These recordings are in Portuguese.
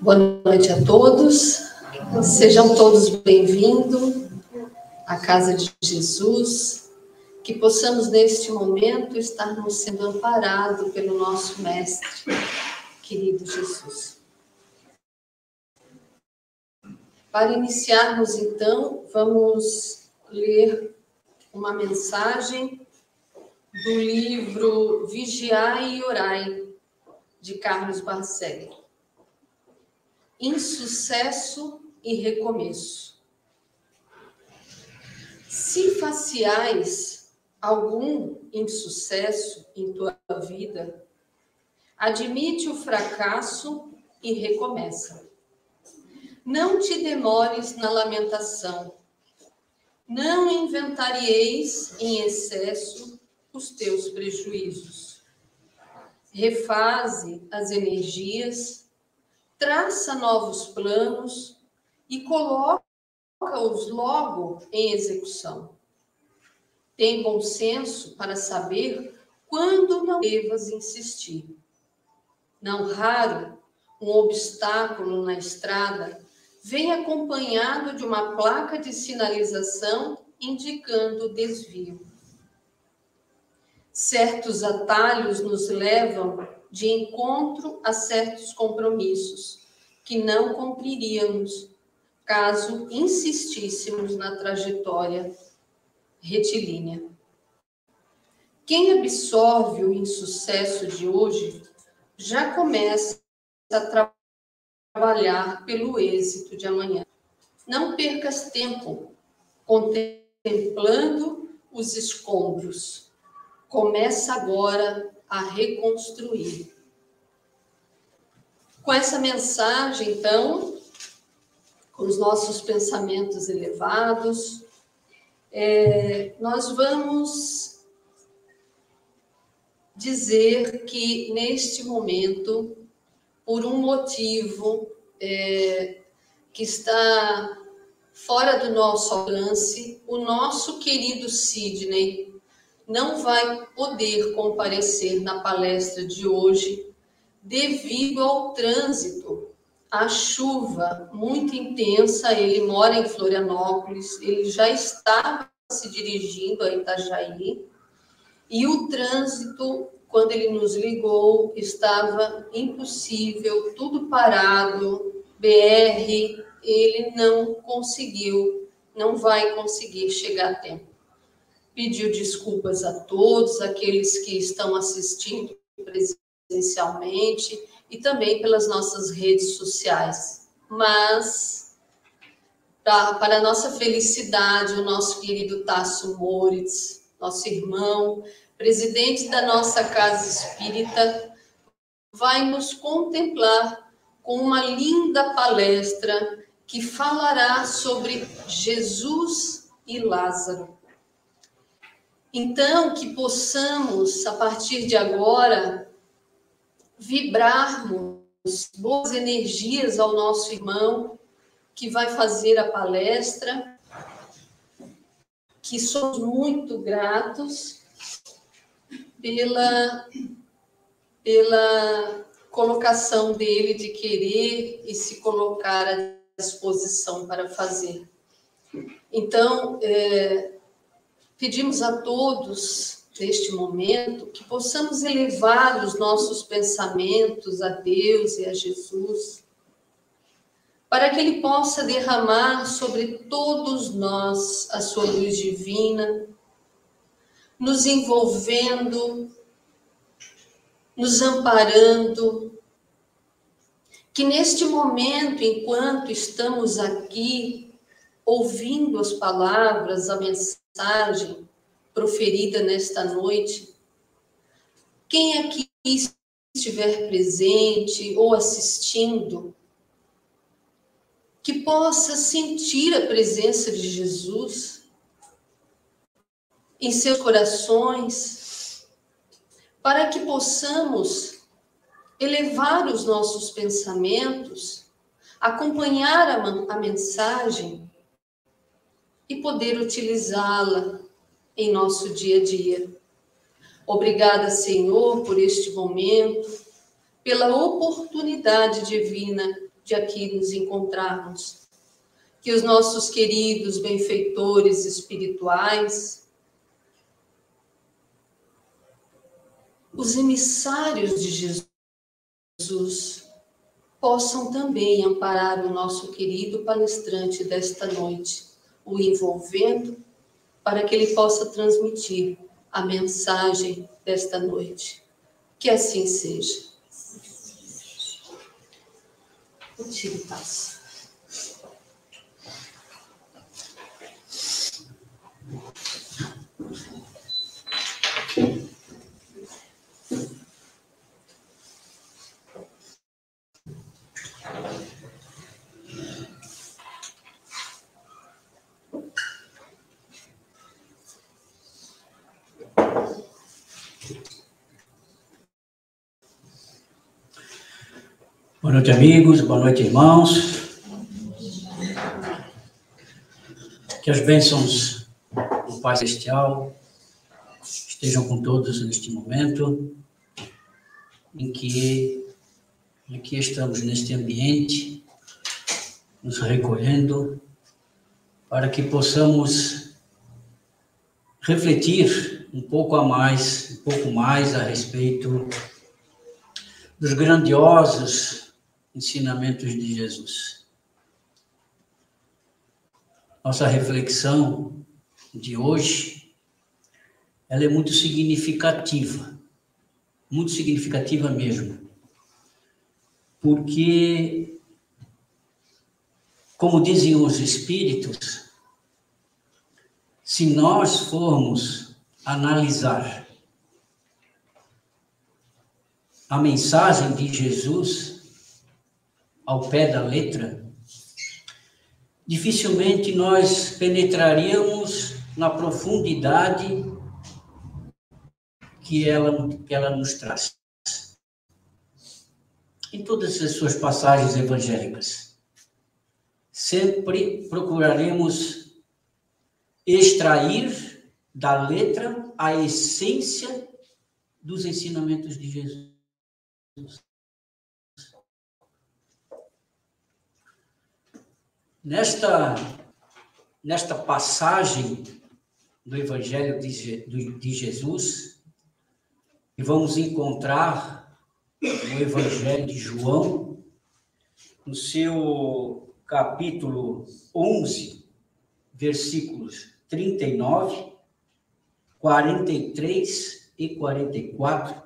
Boa noite a todos, sejam todos bem-vindos à Casa de Jesus, que possamos neste momento estarmos sendo amparados pelo nosso Mestre, querido Jesus. Para iniciarmos então, vamos ler uma mensagem do livro Vigiai e Orai, de Carlos Barcelli. Insucesso e recomeço. Se faciais algum insucesso em tua vida, admite o fracasso e recomeça. Não te demores na lamentação. Não inventarieis em excesso os teus prejuízos. Refaze as energias, traça novos planos e coloca-os logo em execução. Tem bom senso para saber quando não devas insistir. Não raro, um obstáculo na estrada vem acompanhado de uma placa de sinalização indicando desvio. Certos atalhos nos levam de encontro a certos compromissos que não cumpriríamos caso insistíssemos na trajetória retilínea. Quem absorve o insucesso de hoje já começa a trabalhar pelo êxito de amanhã. Não percas tempo contemplando os escombros. Começa agora a reconstruir. Com essa mensagem, então, com os nossos pensamentos elevados, nós vamos dizer que, neste momento, por um motivo que está fora do nosso alcance, o nosso querido Sidney não vai poder comparecer na palestra de hoje devido ao trânsito, à chuva muito intensa. Ele mora em Florianópolis, ele já estava se dirigindo a Itajaí e o trânsito, quando ele nos ligou, estava impossível, tudo parado, BR, ele não conseguiu, não vai conseguir chegar a tempo. Pediu desculpas a todos, aqueles que estão assistindo presencialmente e também pelas nossas redes sociais. Mas, para a nossa felicidade, o nosso querido Tasso Moritz, nosso irmão, presidente da nossa Casa Espírita, vai nos contemplar com uma linda palestra que falará sobre Jesus e Lázaro. Então, que possamos, a partir de agora, vibrarmos boas energias ao nosso irmão que vai fazer a palestra, que somos muito gratos pela colocação dele de querer e se colocar à disposição para fazer. Então, pedimos a todos, neste momento, que possamos elevar os nossos pensamentos a Deus e a Jesus, para que Ele possa derramar sobre todos nós a sua luz divina, nos envolvendo, nos amparando, que neste momento, enquanto estamos aqui, ouvindo as palavras, a mensagem proferida nesta noite, quem aqui estiver presente ou assistindo, que possa sentir a presença de Jesus em seus corações, para que possamos elevar os nossos pensamentos, acompanhar a mensagem e poder utilizá-la em nosso dia a dia. Obrigada, Senhor, por este momento, pela oportunidade divina de aqui nos encontrarmos. Que os nossos queridos benfeitores espirituais, os emissários de Jesus, possam também amparar o nosso querido palestrante desta noite, o envolvendo, para que ele possa transmitir a mensagem desta noite. Que assim seja. Utilitas. Boa noite, amigos. Boa noite, irmãos. Que as bênçãos do Pai Celestial estejam com todos neste momento em que estamos neste ambiente, nos recolhendo, para que possamos refletir um pouco mais a respeito dos grandiosos ensinamentos de Jesus. Nossa reflexão de hoje, ela é muito significativa mesmo, porque, como dizem os espíritos, se nós formos analisar a mensagem de Jesus ao pé da letra, dificilmente nós penetraríamos na profundidade que ela nos traz. Em todas as suas passagens evangélicas, sempre procuraremos extrair da letra a essência dos ensinamentos de Jesus. Nesta passagem do Evangelho de Jesus, que vamos encontrar no Evangelho de João, no seu capítulo 11, versículos 39, 43 e 44,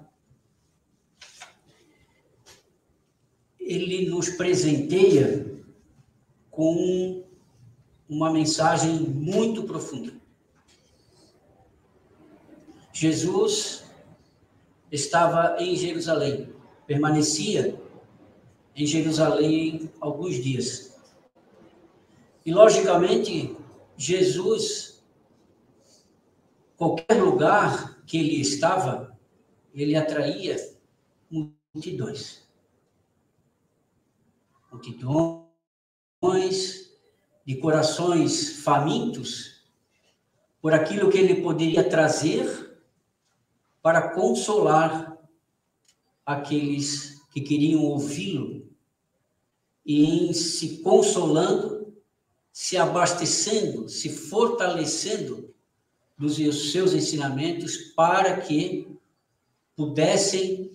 ele nos presenteia com uma mensagem muito profunda. Jesus estava em Jerusalém, permanecia em Jerusalém alguns dias. E, logicamente, Jesus, qualquer lugar que ele estava, ele atraía multidões. Multidões de corações famintos por aquilo que ele poderia trazer para consolar aqueles que queriam ouvi-lo e, em se consolando, se abastecendo, se fortalecendo dos seus ensinamentos para que pudessem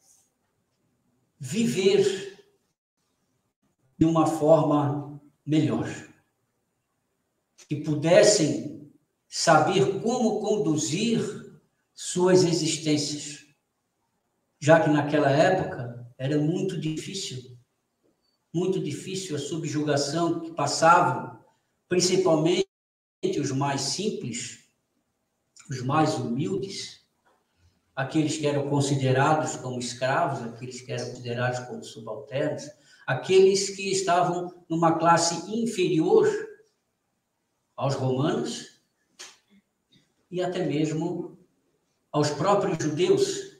viver de uma forma melhor, que pudessem saber como conduzir suas existências, já que naquela época era muito difícil a subjugação que passavam, principalmente os mais simples, os mais humildes, aqueles que eram considerados como escravos, aqueles que eram considerados como subalternos, aqueles que estavam numa classe inferior aos romanos e até mesmo aos próprios judeus,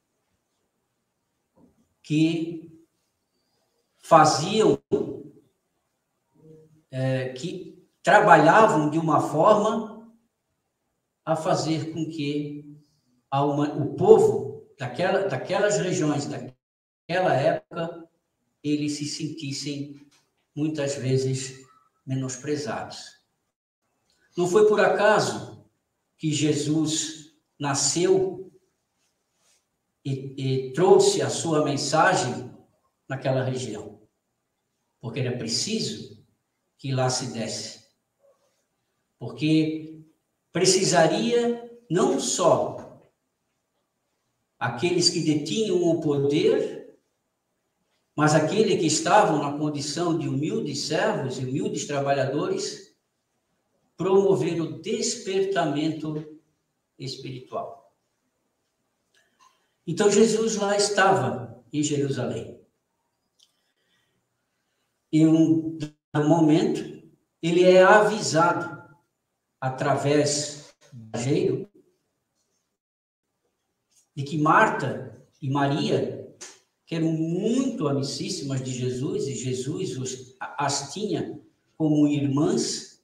que que trabalhavam de uma forma a fazer com que o povo daquelas regiões, daquela época, eles se sentissem muitas vezes menosprezados. Não foi por acaso que Jesus nasceu e trouxe a sua mensagem naquela região, porque era preciso que lá se desse, porque precisaria não só aqueles que detinham o poder, mas aqueles que estavam na condição de humildes servos e humildes trabalhadores, promover o despertamento espiritual. Então Jesus lá estava em Jerusalém. Em um momento, ele é avisado através do mensageiro de que Marta e Maria, que eram muito amicíssimas de Jesus, e Jesus as tinha como irmãs,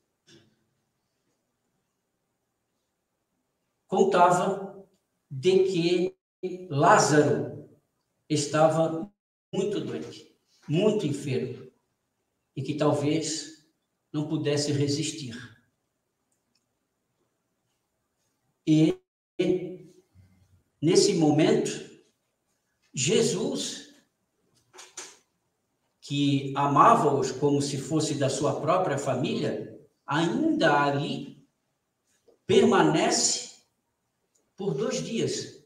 contava de que Lázaro estava muito doente, muito enfermo, e que talvez não pudesse resistir. E, nesse momento, Jesus, que amava-os como se fosse da sua própria família, ainda ali permanece por 2 dias.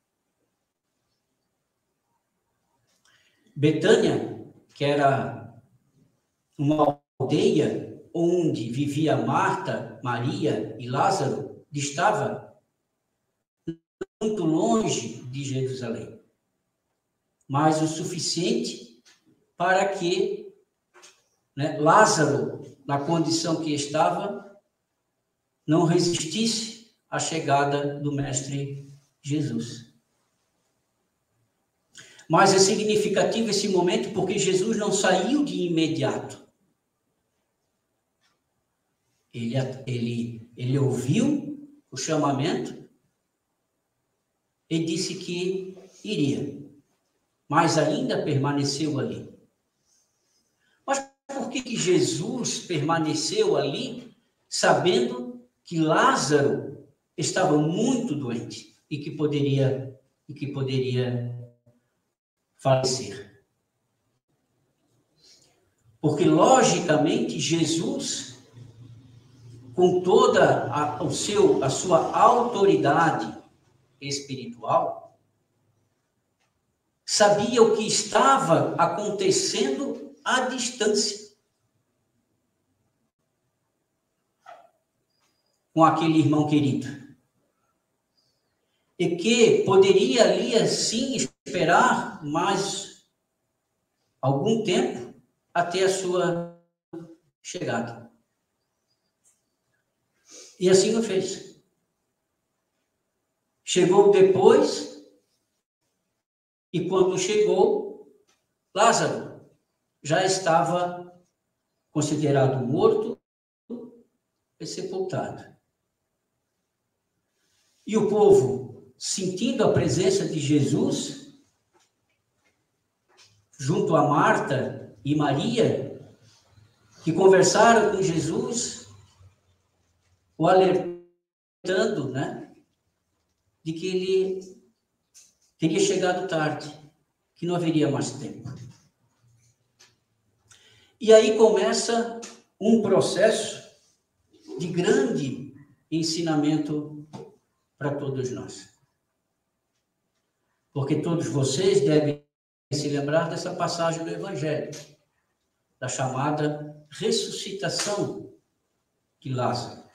Betânia, que era uma aldeia onde vivia Marta, Maria e Lázaro, estava muito longe de Jerusalém, mas o suficiente para que Lázaro, na condição que estava, não resistisse à chegada do Mestre Jesus. Mas é significativo esse momento porque Jesus não saiu de imediato. Ele ouviu o chamamento e disse que iria, mas ainda permaneceu ali. Mas por que Jesus permaneceu ali, sabendo que Lázaro estava muito doente e que poderia falecer? Porque, logicamente, Jesus, com toda a sua autoridade espiritual, sabia o que estava acontecendo à distância com aquele irmão querido. E que poderia ali, assim, esperar mais algum tempo até a sua chegada. E assim o fez. Chegou depois, e quando chegou, Lázaro já estava considerado morto e sepultado. E o povo, sentindo a presença de Jesus, junto a Marta e Maria, que conversaram com Jesus, o alertando, de que ele teria chegado tarde, que não haveria mais tempo. E aí começa um processo de grande ensinamento para todos nós. Porque todos vocês devem se lembrar dessa passagem do Evangelho, da chamada ressuscitação de Lázaro.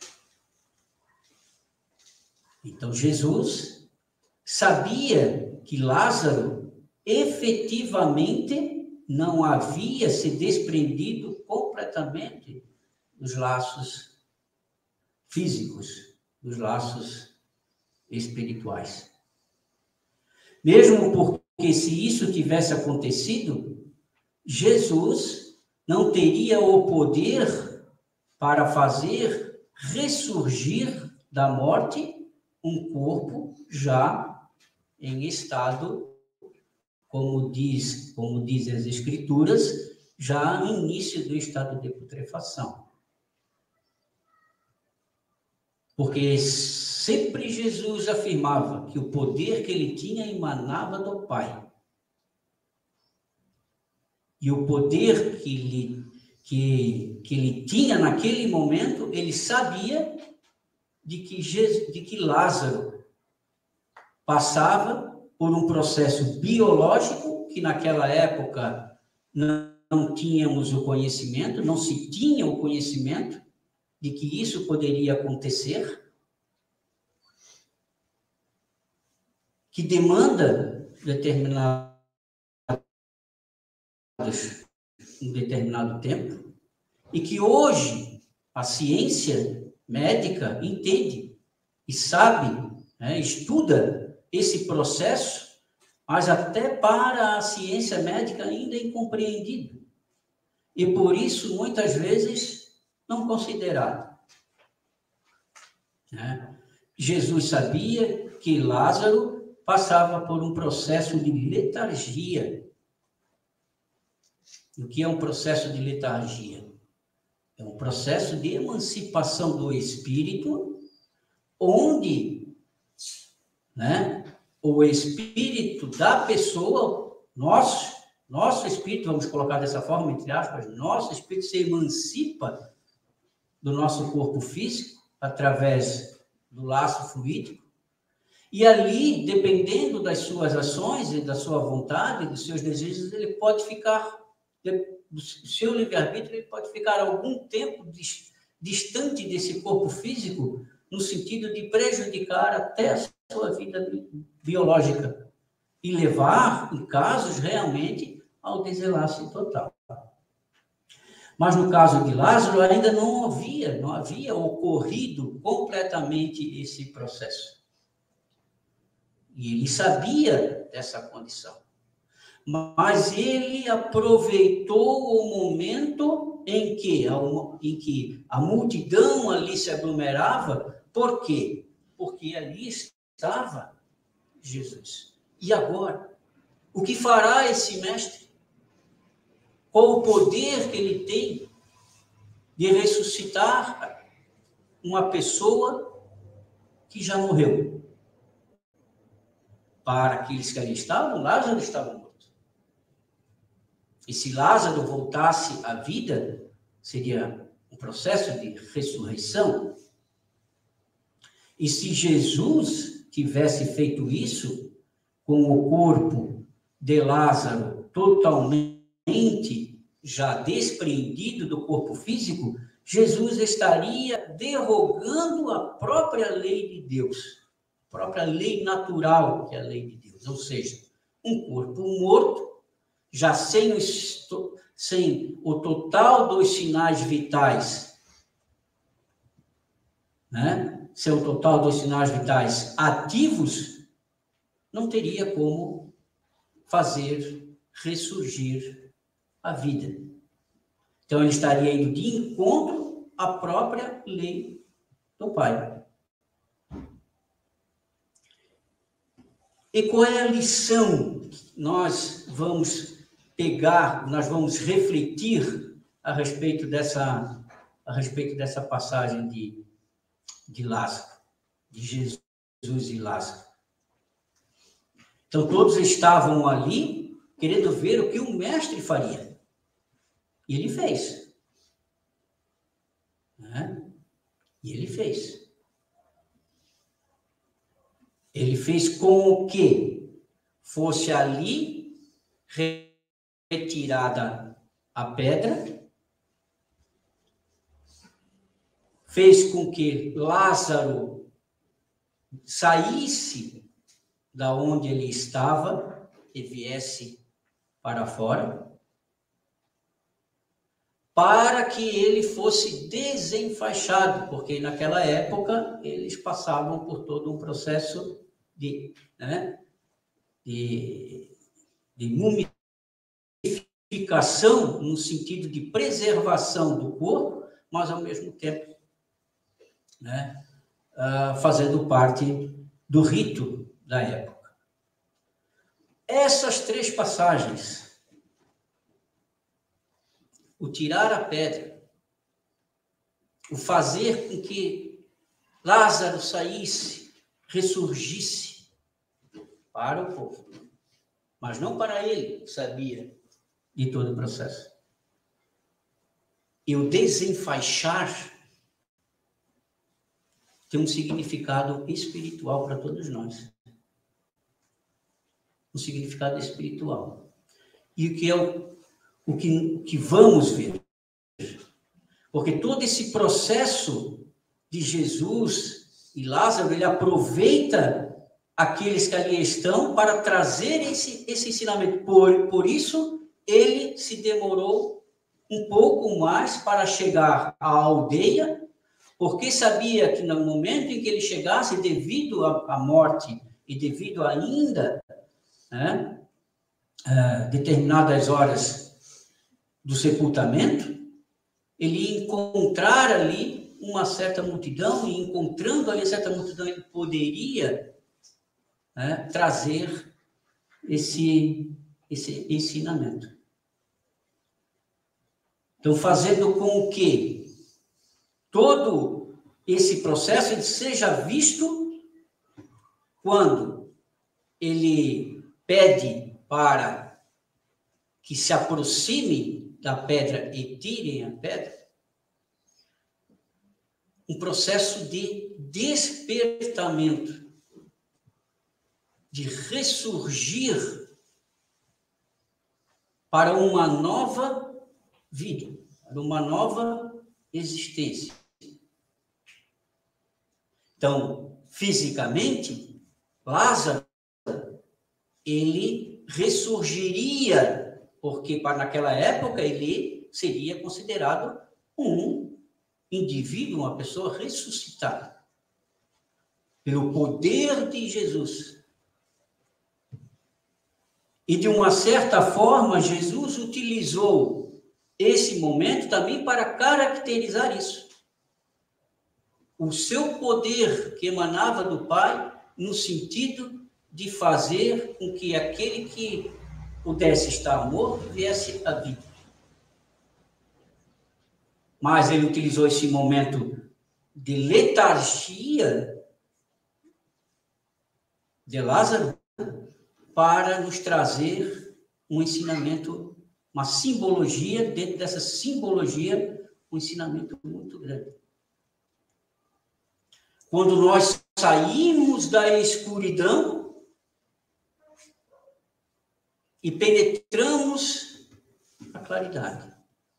Então, Jesus sabia que Lázaro efetivamente não havia se desprendido completamente dos laços físicos, dos laços espirituais. Mesmo porque, se isso tivesse acontecido, Jesus não teria o poder para fazer ressurgir da morte um corpo já em estado como dizem as Escrituras, já no início do estado de putrefação. Porque sempre Jesus afirmava que o poder que ele tinha emanava do Pai. E o poder que ele tinha naquele momento, ele sabia de que Lázaro passava por um processo biológico que naquela época não tínhamos o conhecimento, não se tinha o conhecimento de que isso poderia acontecer, que demanda um determinado tempo, e que hoje a ciência médica entende e sabe, estuda esse processo, mas até para a ciência médica ainda é incompreendido. E por isso, muitas vezes, não considerado. Jesus sabia que Lázaro passava por um processo de letargia. O que é um processo de letargia? É um processo de emancipação do espírito, onde o espírito da pessoa, nosso espírito, vamos colocar dessa forma, entre aspas, nosso espírito se emancipa do nosso corpo físico, através do laço fluídico, e ali, dependendo das suas ações e da sua vontade, dos seus desejos, ele pode ficar, do seu livre-arbítrio, ele pode ficar algum tempo distante desse corpo físico, no sentido de prejudicar até a sua vida biológica e levar, em casos, realmente, ao desenlace total. Mas no caso de Lázaro, ainda não havia ocorrido completamente esse processo. E ele sabia dessa condição. Mas ele aproveitou o momento em que a multidão ali se aglomerava. Por quê? Porque ali estava Jesus. E agora? O que fará esse mestre? Qual o poder que ele tem de ressuscitar uma pessoa que já morreu? Para aqueles que ali estavam, Lázaro estava morto. E se Lázaro voltasse à vida, seria um processo de ressurreição. E se Jesus tivesse feito isso, com o corpo de Lázaro totalmente já despreendido do corpo físico, Jesus estaria derrogando a própria lei de Deus, a própria lei natural, que é a lei de Deus. Ou seja, um corpo morto, já sem o total dos sinais vitais, sem o total dos sinais vitais ativos, não teria como fazer ressurgir a vida. Então, ele estaria indo de encontro à própria lei do Pai. E qual é a lição que nós vamos refletir a respeito dessa passagem de Lázaro, de Jesus e Lázaro? Então, todos estavam ali querendo ver o que o mestre faria. E ele fez. E ele fez. Ele fez com que fosse ali retirada a pedra, fez com que Lázaro saísse da onde ele estava e viesse para fora, para que ele fosse desenfaixado, porque naquela época eles passavam por todo um processo de mumificação, no sentido de preservação do corpo, mas ao mesmo tempo fazendo parte do rito da época. essas 3 passagens, o tirar a pedra, o fazer com que Lázaro saísse, ressurgisse para o povo, mas não para ele, que sabia de todo o processo. E o desenfaixar tem um significado espiritual para todos nós. Um significado espiritual. E o que é o que vamos ver? Porque todo esse processo de Jesus e Lázaro, ele aproveita aqueles que ali estão para trazer esse ensinamento. Por isso, ele se demorou um pouco mais para chegar à aldeia, porque sabia que no momento em que ele chegasse, devido à morte e devido ainda determinadas horas do sepultamento, ele ia encontrar ali uma certa multidão, e encontrando ali certa multidão, ele poderia trazer esse ensinamento. Então, fazendo com que todo esse processo ele seja visto quando ele pede para que se aproxime da pedra e tirem a pedra, um processo de despertamento, de ressurgir para uma nova vida, para uma nova existência. Então, fisicamente, Lázaro, ele ressurgiria, porque naquela época ele seria considerado um indivíduo, uma pessoa ressuscitada, pelo poder de Jesus. E, de uma certa forma, Jesus utilizou esse momento também para caracterizar isso. O seu poder que emanava do Pai, no sentido de fazer com que aquele que pudesse estar morto viesse à vida. Mas ele utilizou esse momento de letargia de Lázaro para nos trazer um ensinamento, uma simbologia, dentro dessa simbologia, um ensinamento muito grande. Quando nós saímos da escuridão e penetramos a claridade.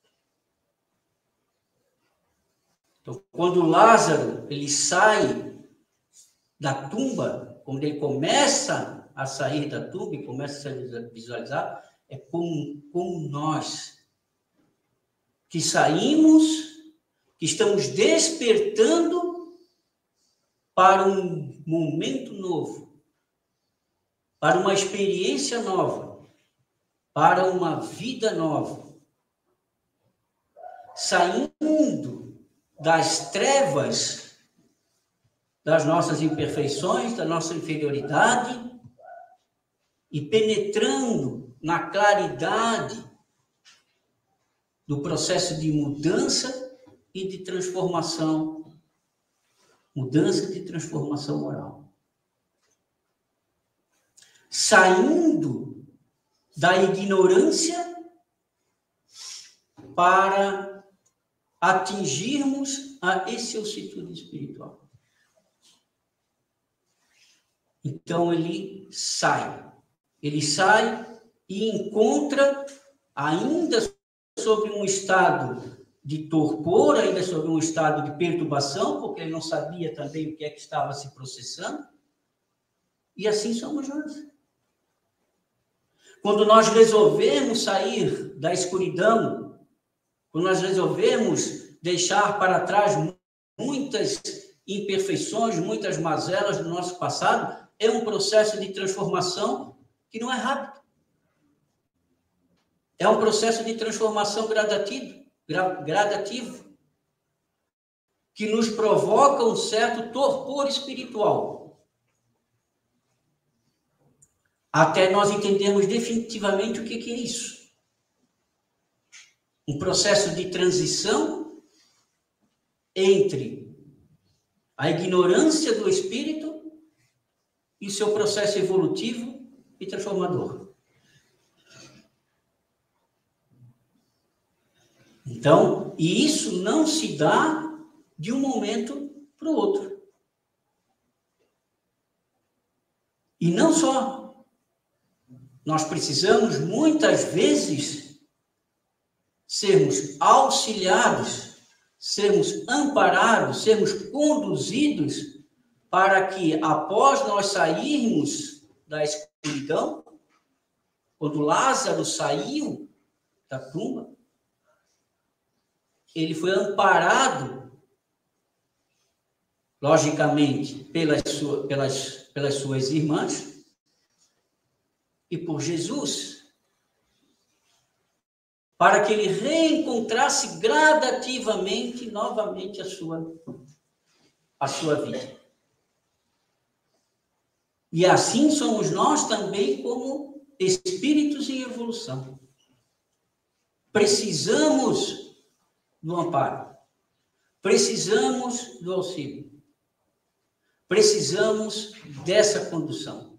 Então, quando Lázaro ele sai da tumba, quando ele começa a sair da tumba e começa a visualizar, é como nós que saímos, que estamos despertando para um momento novo, para uma experiência nova, para uma vida nova. Saindo das trevas, das nossas imperfeições, da nossa inferioridade, e penetrando na claridade do processo de mudança e de transformação, mudança de transformação moral. Saindo da ignorância para atingirmos a excelsitude espiritual. Então ele sai e encontra, ainda sobre um estado de torpor, ainda sobre um estado de perturbação, porque ele não sabia também o que é que estava se processando, e assim somos nós. Quando nós resolvemos sair da escuridão, quando nós resolvemos deixar para trás muitas imperfeições, muitas mazelas do nosso passado, é um processo de transformação que não é rápido. É um processo de transformação gradativo, que nos provoca um certo torpor espiritual. até nós entendermos definitivamente o que é isso. Um processo de transição entre a ignorância do espírito e o seu processo evolutivo e transformador. Então, e isso não se dá de um momento para o outro. E não só. Nós precisamos, muitas vezes, sermos auxiliados, sermos amparados, sermos conduzidos para que, após nós sairmos da escuridão, quando Lázaro saiu da tumba, ele foi amparado, logicamente, pelas suas irmãs e por Jesus, para que ele reencontrasse gradativamente, novamente, a sua vida. E assim somos nós também como espíritos em evolução. Precisamos do amparo. Precisamos do auxílio. Precisamos dessa condução.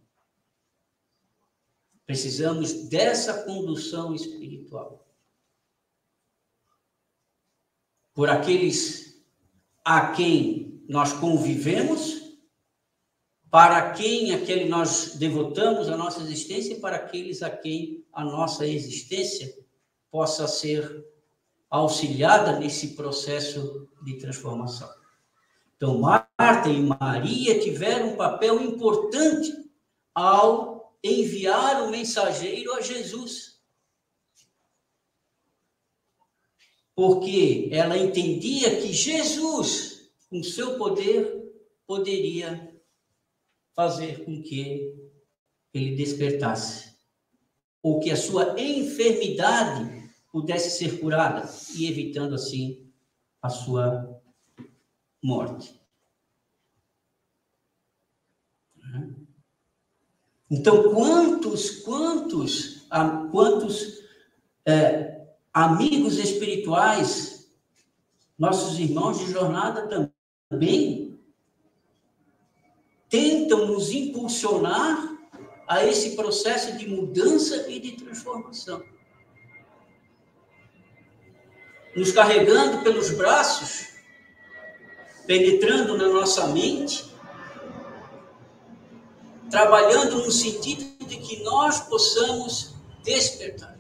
Precisamos dessa condução espiritual. Por aqueles a quem nós convivemos, para quem aquele nós devotamos a nossa existência e para aqueles a quem a nossa existência possa ser auxiliada nesse processo de transformação. Então, Marta e Maria tiveram um papel importante ao enviar o mensageiro a Jesus. Porque ela entendia que Jesus, com seu poder, poderia fazer com que ele despertasse, ou que a sua enfermidade pudesse ser curada, e evitando assim a sua morte. Então, quantos amigos espirituais, nossos irmãos de jornada também tentam nos impulsionar a esse processo de mudança e de transformação. Nos carregando pelos braços, penetrando na nossa mente, trabalhando no sentido de que nós possamos despertar.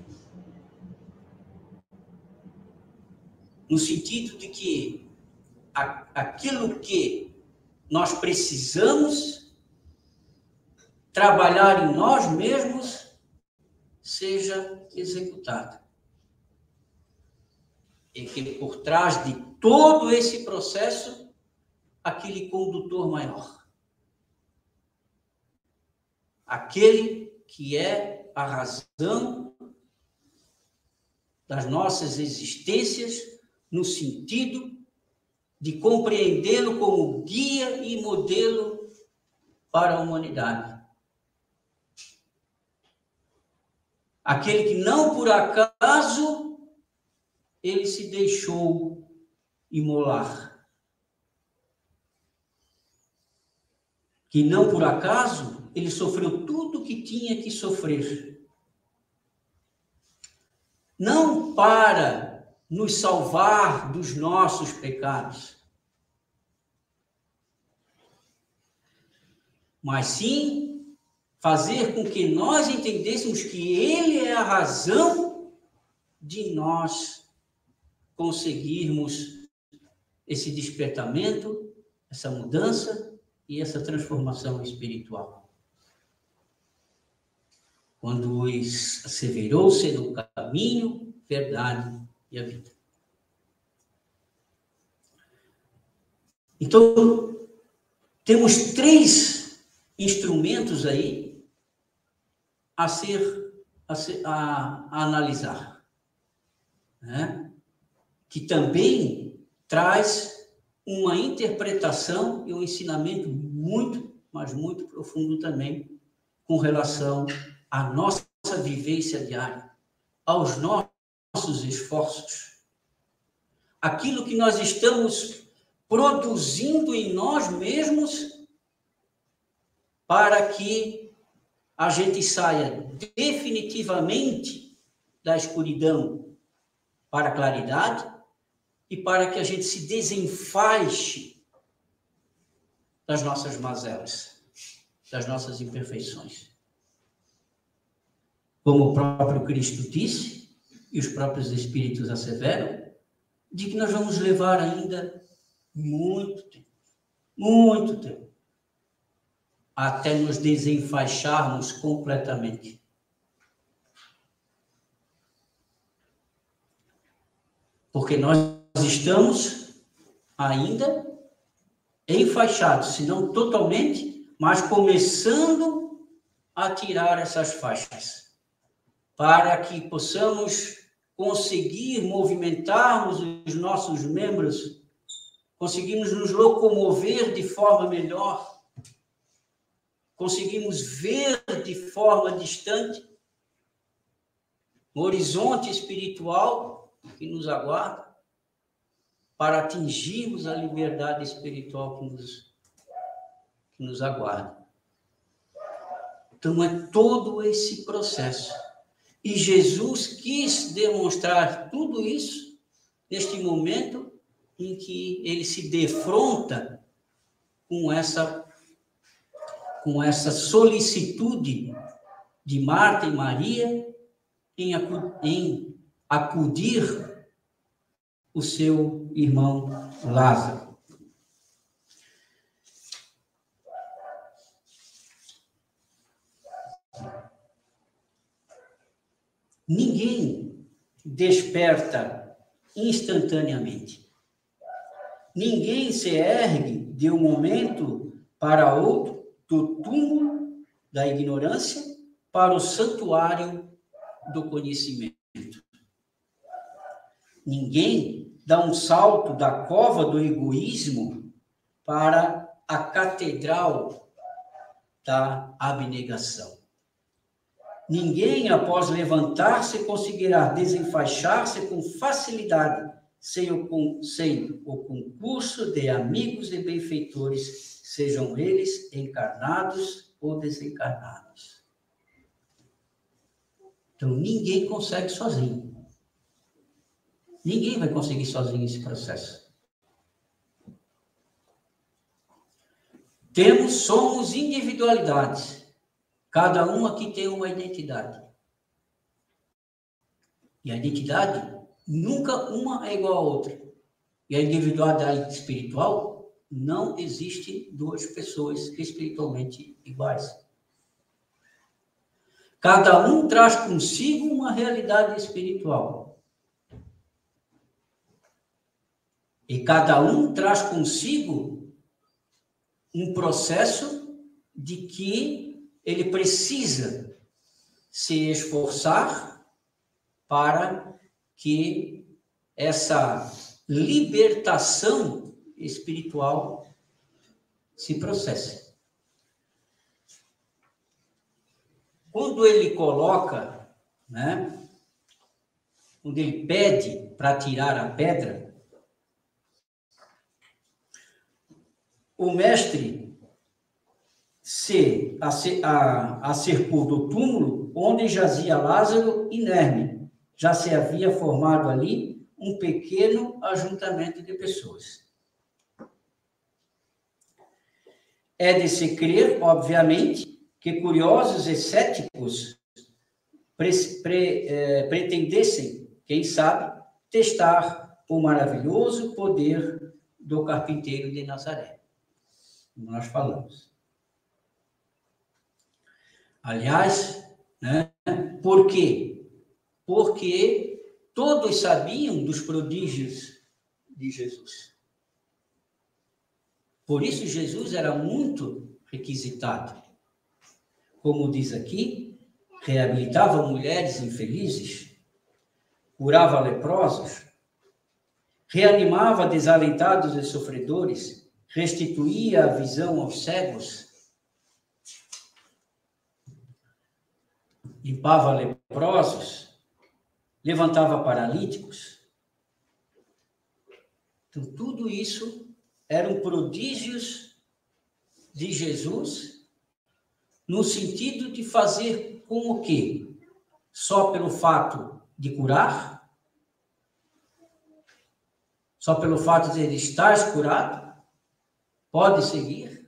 No sentido de que aquilo que nós precisamos trabalhar em nós mesmos seja executado. E que por trás de todo esse processo, aquele condutor maior. Aquele que é a razão das nossas existências, no sentido de compreendê-lo como guia e modelo para a humanidade. Aquele que não por acaso ele se deixou imolar. Que não por acaso ele sofreu tudo o que tinha que sofrer. Não para nos salvar dos nossos pecados, mas sim fazer com que nós entendêssemos que Ele é a razão de nós conseguirmos esse despertamento, essa mudança e essa transformação espiritual. Quando asseverou ser o caminho, verdade e a vida. Então, temos 3 instrumentos aí a analisar, né? Que também traz uma interpretação e um ensinamento muito, mas muito profundo também, com relação à nossa vivência diária, aos nossos esforços. Aquilo que nós estamos produzindo em nós mesmos para que a gente saia definitivamente da escuridão para a claridade e para que a gente se desenfaixe das nossas mazelas, das nossas imperfeições. Como o próprio Cristo disse, e os próprios Espíritos asseveram, de que nós vamos levar ainda muito tempo, até nos desenfaixarmos completamente. Porque nós estamos ainda enfaixados, se não totalmente, mas começando a tirar essas faixas, para que possamos conseguir movimentarmos os nossos membros, conseguimos nos locomover de forma melhor, conseguimos ver de forma distante o horizonte espiritual que nos aguarda, para atingirmos a liberdade espiritual que nos aguarda. Então, é todo esse processo. E Jesus quis demonstrar tudo isso neste momento em que ele se defronta com essa solicitude de Marta e Maria em acudir o seu irmão Lázaro. Ninguém desperta instantaneamente. Ninguém se ergue de um momento para outro do túmulo da ignorância para o santuário do conhecimento. Ninguém dá um salto da cova do egoísmo para a catedral da abnegação. Ninguém, após levantar-se, conseguirá desenfaixar-se com facilidade, sem o concurso de amigos e benfeitores, sejam eles encarnados ou desencarnados. Então, ninguém consegue sozinho. Ninguém vai conseguir sozinho esse processo. Somos individualidades. Cada um aqui tem uma identidade. E a identidade, nunca uma é igual à outra. E a individualidade espiritual, não existe duas pessoas espiritualmente iguais. Cada um traz consigo uma realidade espiritual. E cada um traz consigo um processo de que ele precisa se esforçar para que essa libertação espiritual se processe. Quando ele coloca, quando ele pede para tirar a pedra, o mestre se acercou do túmulo onde jazia Lázaro inerme. Já se havia formado ali um pequeno ajuntamento de pessoas. É de se crer, obviamente, que curiosos e céticos pretendessem, quem sabe, testar o maravilhoso poder do carpinteiro de Nazaré, como nós falamos. Aliás, por quê? Porque todos sabiam dos prodígios de Jesus. Por isso, Jesus era muito requisitado. Como diz aqui, reabilitava mulheres infelizes, curava leprosos, reanimava desalentados e sofredores, restituía a visão aos cegos. limpava leprosos, levantava paralíticos. Então, tudo isso eram prodígios de Jesus, no sentido de fazer com o quê? Só pelo fato de curar? Só pelo fato de ele estar curado? Pode seguir?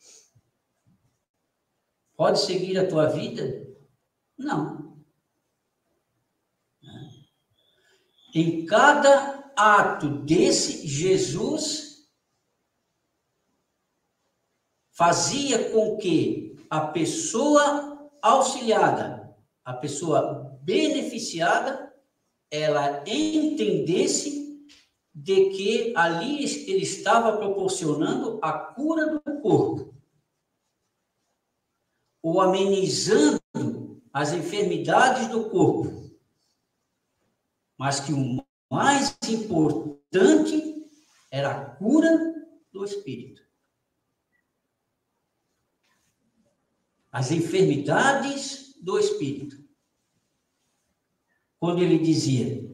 Pode seguir a tua vida? Não. Em cada ato desse, Jesus fazia com que a pessoa auxiliada, a pessoa beneficiada, ela entendesse de que ali ele estava proporcionando a cura do corpo, ou amenizando as enfermidades do corpo, mas que o mais importante era a cura do espírito. As enfermidades do espírito. Quando ele dizia,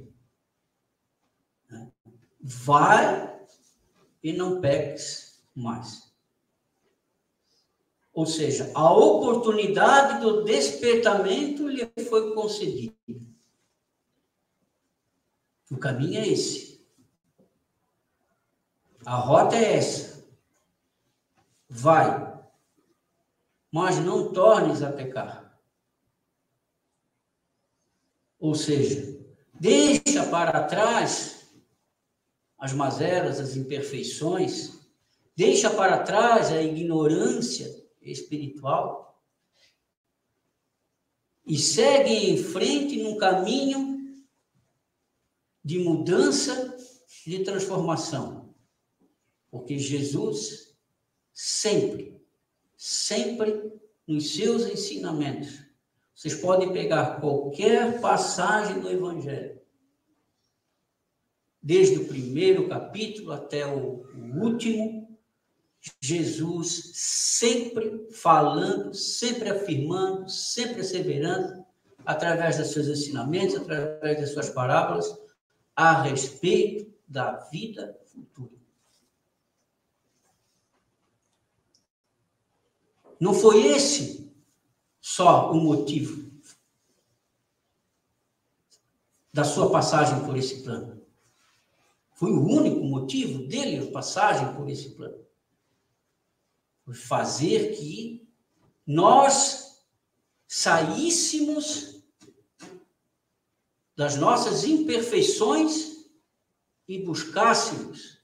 vai e não peques mais. Ou seja, a oportunidade do despertamento lhe foi concedida. O caminho é esse. A rota é essa. Vai, mas não tornes a pecar. Ou seja, deixa para trás as mazelas, as imperfeições, deixa para trás a ignorância espiritual e segue em frente num caminho de mudança, de transformação. Porque Jesus sempre nos seus ensinamentos, vocês podem pegar qualquer passagem do Evangelho, desde o primeiro capítulo até o último, Jesus sempre falando, sempre afirmando, sempre asseverando, através dos seus ensinamentos, através das suas parábolas, a respeito da vida futura. Não foi esse só o motivo da sua passagem por esse plano. Foi o único motivo dele, a passagem por esse plano. Foi fazer que nós saíssemos das nossas imperfeições e buscássemos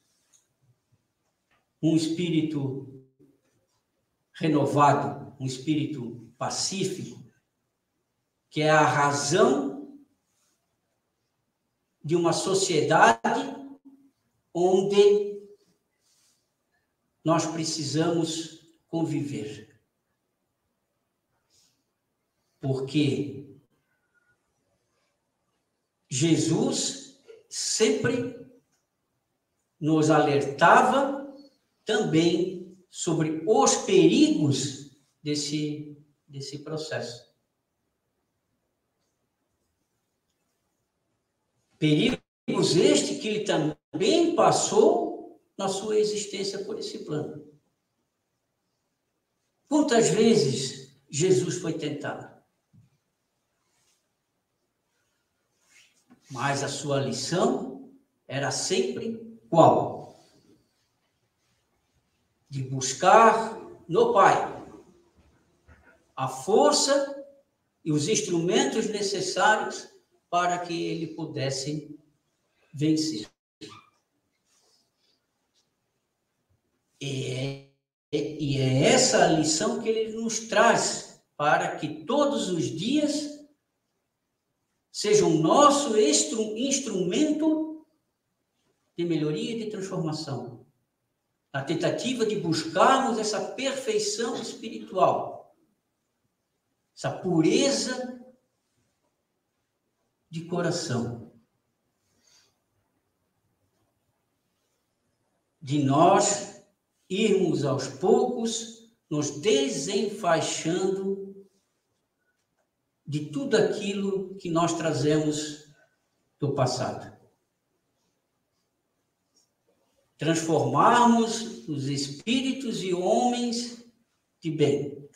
um espírito renovado, um espírito pacífico, que é a razão de uma sociedade onde nós precisamos conviver. Porque Jesus sempre nos alertava também sobre os perigos desse processo. Perigos este que ele também passou na sua existência por esse plano. Quantas vezes Jesus foi tentado? Mas a sua lição era sempre qual? De buscar no Pai a força e os instrumentos necessários para que ele pudesse vencer. E é essa a lição que ele nos traz, para que todos os dias sejam nosso instrumento de melhoria e de transformação. Na tentativa de buscarmos essa perfeição espiritual, essa pureza de coração. De nós irmos aos poucos nos desenfaixando de tudo aquilo que nós trazemos do passado. Transformarmos os espíritos e homens de bem.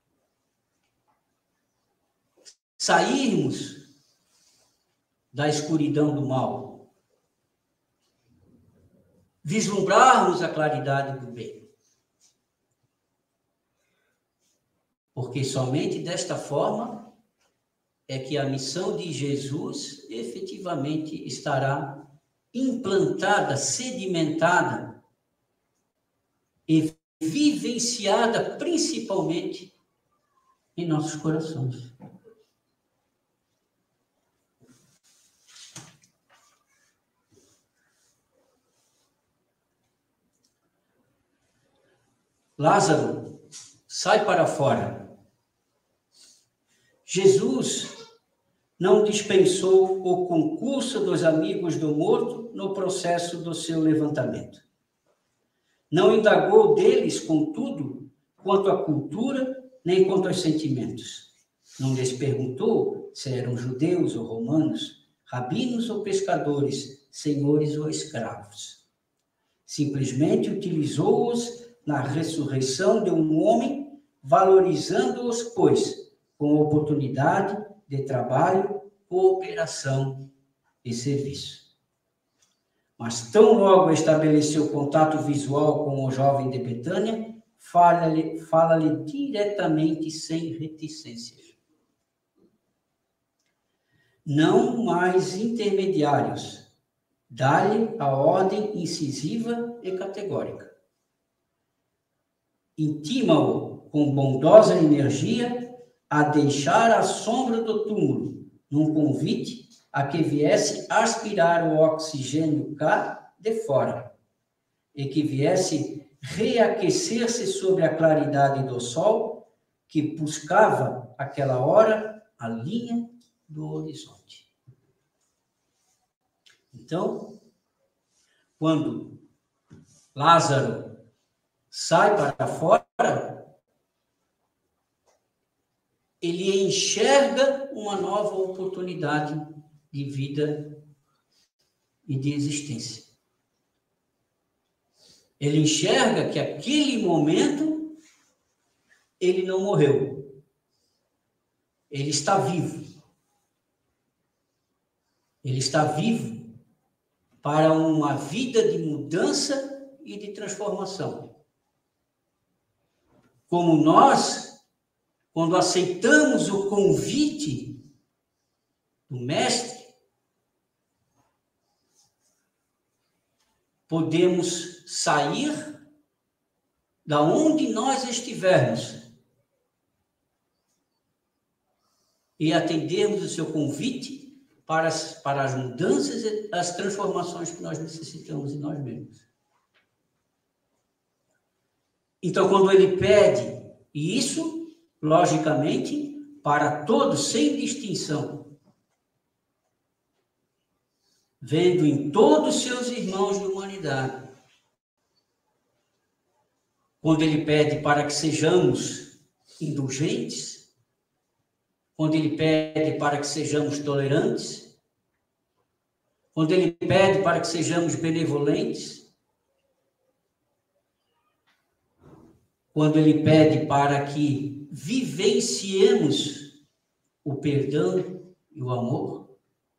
Sairmos da escuridão do mal. Vislumbrarmos a claridade do bem. Porque somente desta forma é que a missão de Jesus efetivamente estará implantada, sedimentada e vivenciada principalmente em nossos corações. Lázaro, sai para fora. Jesus não dispensou o concurso dos amigos do morto no processo do seu levantamento. Não indagou deles, contudo, quanto à cultura, nem quanto aos sentimentos. Não lhes perguntou se eram judeus ou romanos, rabinos ou pescadores, senhores ou escravos. Simplesmente utilizou-os na ressurreição de um homem, valorizando-os, pois, com oportunidade de trabalho, cooperação e serviço. Mas tão logo estabeleceu contato visual com o jovem de Betânia, fala-lhe diretamente, sem reticências. Não mais intermediários. Dá-lhe a ordem incisiva e categórica. Intima-o com bondosa energia a deixar a sombra do túmulo, num convite a que viesse aspirar o oxigênio cá de fora, e que viesse reaquecer-se sobre a claridade do sol, que buscava, àquela hora, a linha do horizonte. Então, quando Lázaro sai para fora, ele enxerga uma nova oportunidade de vida e de existência. Ele enxerga que aquele momento ele não morreu. Ele está vivo. Ele está vivo para uma vida de mudança e de transformação. Como nós, quando aceitamos o convite do Mestre, podemos sair da onde nós estivermos e atendermos o seu convite para as mudanças e as transformações que nós necessitamos em nós mesmos. Então, quando ele pede, e isso, logicamente, para todos, sem distinção, vendo em todos seus irmãos de humanidade, quando ele pede para que sejamos indulgentes, quando ele pede para que sejamos tolerantes, quando ele pede para que sejamos benevolentes, quando ele pede para que vivenciemos o perdão e o amor,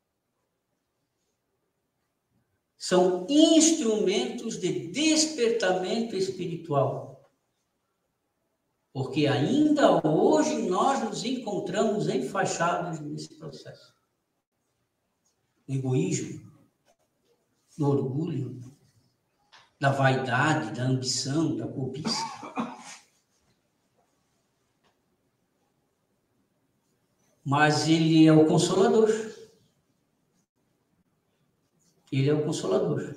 são instrumentos de despertamento espiritual. Porque ainda hoje nós nos encontramos enfaixados nesse processo. No egoísmo, no orgulho, da vaidade, da ambição, da cobiça. Mas ele é o Consolador. Ele é o Consolador.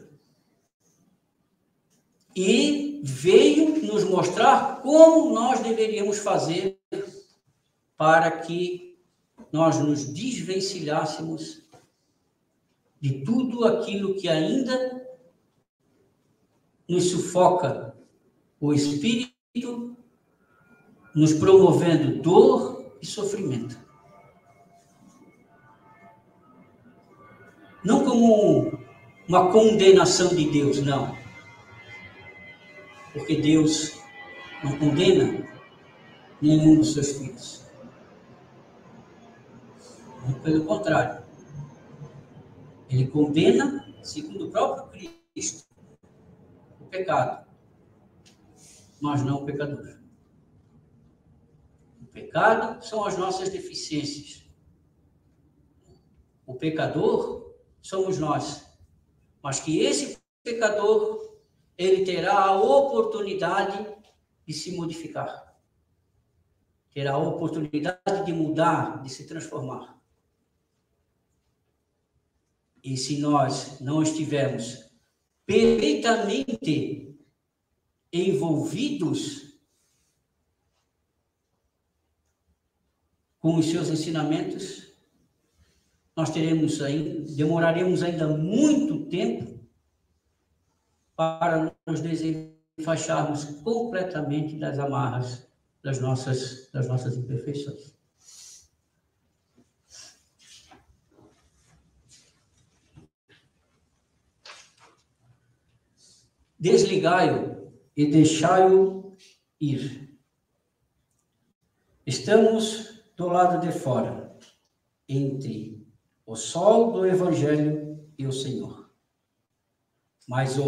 E veio nos mostrar como nós deveríamos fazer para que nós nos desvencilhássemos de tudo aquilo que ainda nos sufoca o espírito, nos promovendo dor e sofrimento. Não como uma condenação de Deus, não. Porque Deus não condena nenhum dos seus filhos. Muito pelo contrário. Ele condena, segundo o próprio Cristo, o pecado, mas não o pecador. O pecado são as nossas deficiências. O pecador somos nós. Mas que esse pecador, ele terá a oportunidade de se modificar. Terá a oportunidade de mudar, de se transformar. E se nós não estivermos perfeitamente envolvidos com os seus ensinamentos, nós demoraremos ainda muito tempo para nos desenfaixarmos completamente das amarras das nossas imperfeições. Desligai-o e deixai-o ir. Estamos do lado de fora, entre o sol do Evangelho e o Senhor. Mas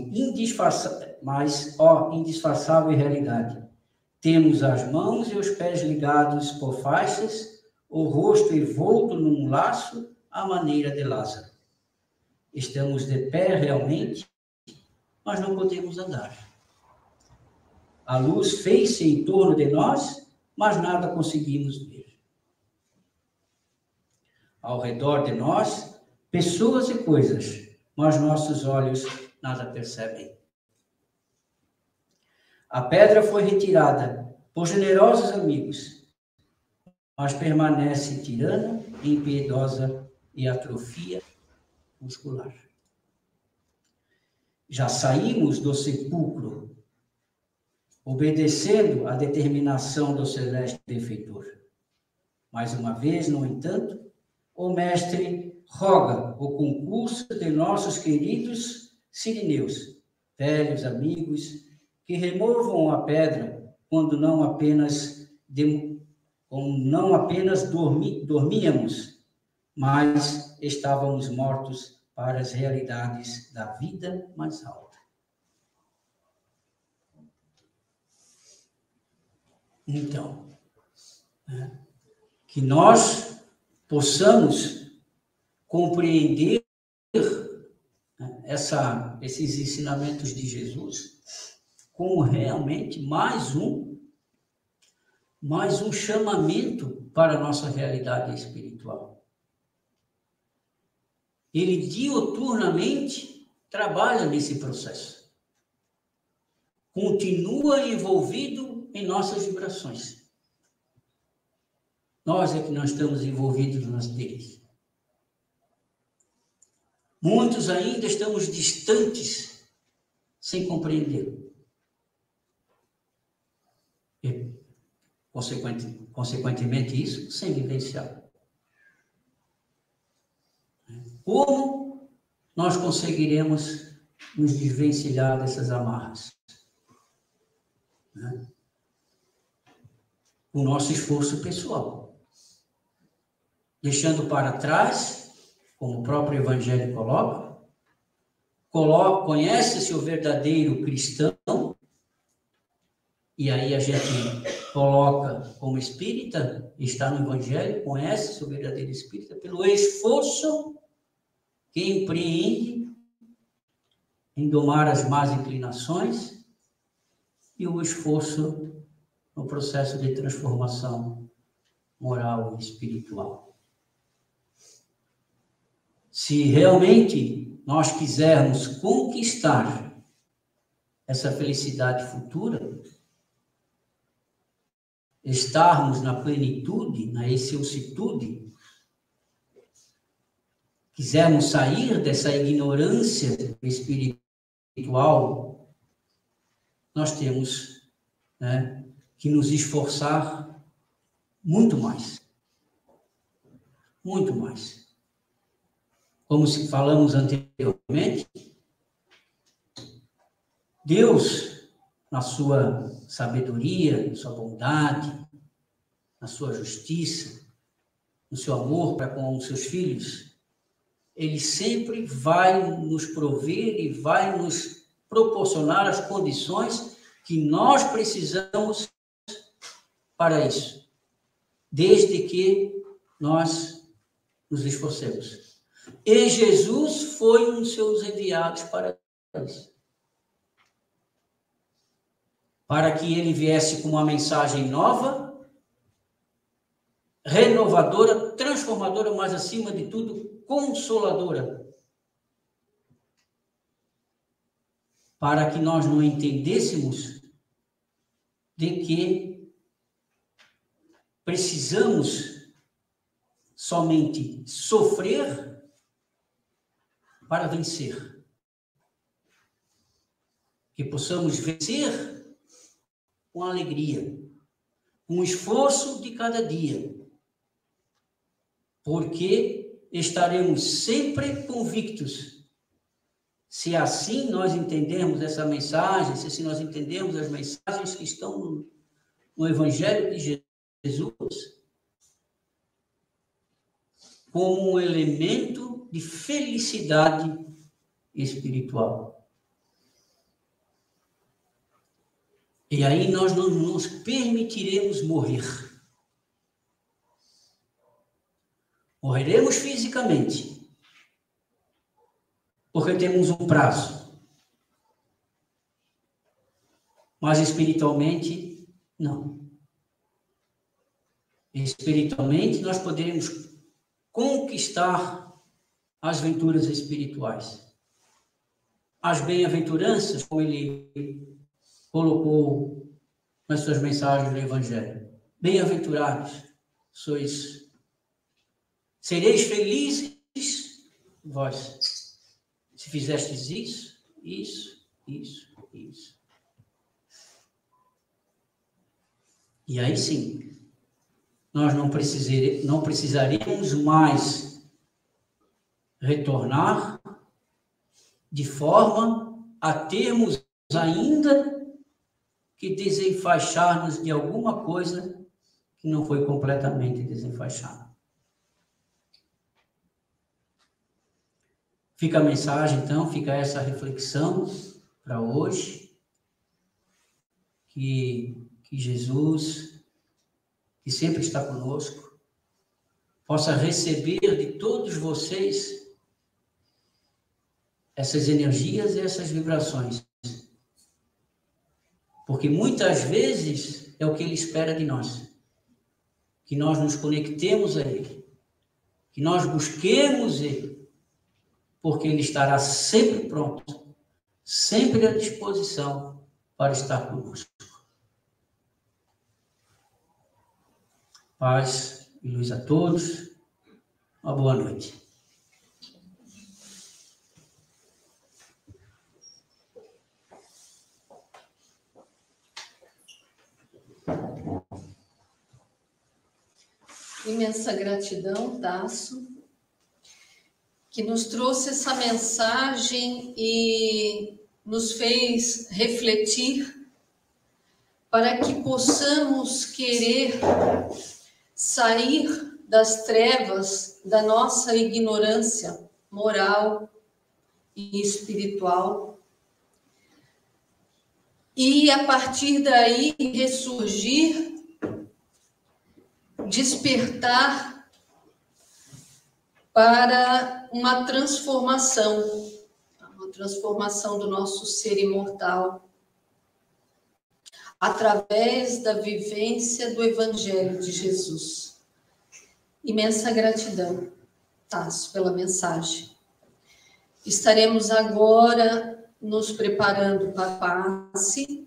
indisfarçável realidade. Temos as mãos e os pés ligados por faixas, o rosto envolto num laço à maneira de Lázaro. Estamos de pé realmente, mas não podemos andar. A luz fez-se em torno de nós, mas nada conseguimos ver. Ao redor de nós, pessoas e coisas, mas nossos olhos nada percebem. A pedra foi retirada por generosos amigos, mas permanece tirana, impiedosa e atrofia muscular. Já saímos do sepulcro, obedecendo à determinação do celeste benfeitor. Mais uma vez, no entanto, o mestre roga o concurso de nossos queridos sirineus, velhos amigos, que removam a pedra quando não apenas dormíamos, mas estávamos mortos para as realidades da vida mais alta. Então, que nós possamos compreender esses ensinamentos de Jesus como realmente mais um chamamento para a nossa realidade espiritual. Ele diuturnamente trabalha nesse processo. Continua envolvido em nossas vibrações. Nós é que não estamos envolvidos nas deles. Muitos ainda estamos distantes, sem compreendê-lo. E, consequentemente, isso sem vivenciar. Como nós conseguiremos nos desvencilhar dessas amarras? O nosso esforço pessoal. Deixando para trás, como o próprio Evangelho conhece-se o verdadeiro cristão, e aí a gente coloca como espírita, está no Evangelho, conhece-se o verdadeiro espírita pelo esforço que empreende em domar as más inclinações e o esforço no processo de transformação moral e espiritual. Se realmente nós quisermos conquistar essa felicidade futura, estarmos na plenitude, na excelsitude, quisermos sair dessa ignorância espiritual, nós temos que nos esforçar muito mais. Muito mais. como falamos anteriormente, Deus, na sua sabedoria, na sua bondade, na sua justiça, no seu amor para com os seus filhos, Ele sempre vai nos prover e vai nos proporcionar as condições que nós precisamos para isso, desde que nós nos esforcemos. E Jesus foi um dos seus enviados para isso. Para que ele viesse com uma mensagem nova, renovadora, transformadora, mas acima de tudo, consoladora. Para que nós não entendêssemos de que precisamos somente sofrer para vencer. Que possamos vencer com alegria, com o esforço de cada dia, porque estaremos sempre convictos. Se assim nós entendermos essa mensagem, se assim nós entendermos as mensagens que estão no Evangelho de Jesus, como um elemento de felicidade espiritual. E aí nós não nos permitiremos morrer. Morreremos fisicamente, porque temos um prazo. Mas espiritualmente, não. Espiritualmente, nós poderemos conquistar as venturas espirituais. As bem-aventuranças, como ele colocou nas suas mensagens do Evangelho. Bem-aventurados sois. Sereis felizes vós, se fizestes isso. E aí sim, nós não precisaremos mais retornar de forma a termos ainda que desenfaixar-nos de alguma coisa que não foi completamente desenfaixada. Fica a mensagem, então, fica essa reflexão para hoje, que Jesus, que sempre está conosco, possa receber de todos vocês essas energias e essas vibrações. Porque muitas vezes é o que Ele espera de nós. Que nós nos conectemos a Ele. Que nós busquemos Ele. Porque Ele estará sempre pronto, sempre à disposição para estar conosco. Paz e luz a todos. Uma boa noite. Imensa gratidão, Tasso, que nos trouxe essa mensagem e nos fez refletir para que possamos querer sair das trevas da nossa ignorância moral e espiritual e, a partir daí, ressurgir, despertar para uma transformação do nosso ser imortal, através da vivência do Evangelho de Jesus. Imensa gratidão, Tasso, pela mensagem. Estaremos agora nos preparando para a passe.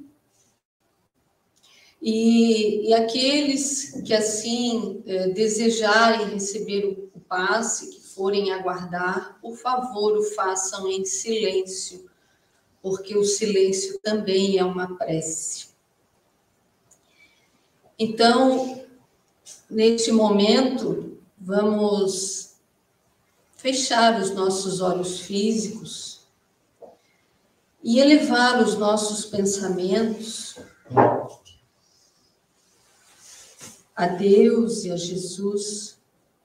E aqueles que assim desejarem receber o passe, que forem aguardar, por favor, o façam em silêncio, porque o silêncio também é uma prece. Então, neste momento, vamos fechar os nossos olhos físicos e elevar os nossos pensamentos a Deus e a Jesus,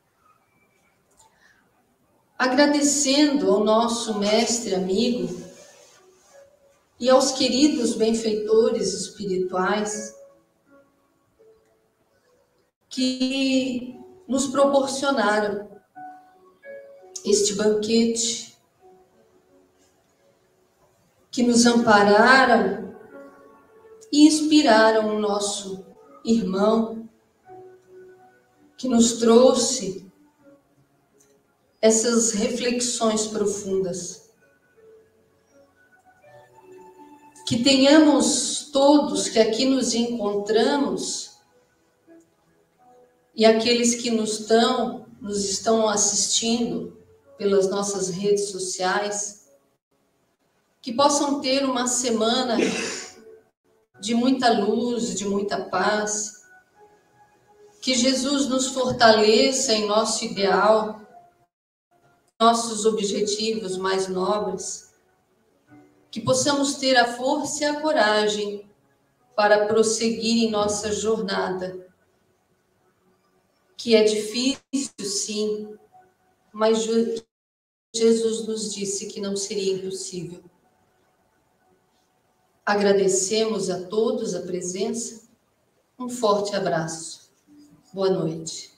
agradecendo ao nosso mestre amigo e aos queridos benfeitores espirituais que nos proporcionaram este banquete, que nos ampararam e inspiraram o nosso irmão, que nos trouxe essas reflexões profundas. Que tenhamos todos que aqui nos encontramos e aqueles que nos estão assistindo pelas nossas redes sociais, que possam ter uma semana de muita luz, de muita paz, que Jesus nos fortaleça em nosso ideal, nossos objetivos mais nobres, que possamos ter a força e a coragem para prosseguir em nossa jornada, que é difícil, sim, mas Jesus nos disse que não seria impossível. Agradecemos a todos a presença. Um forte abraço. Boa noite.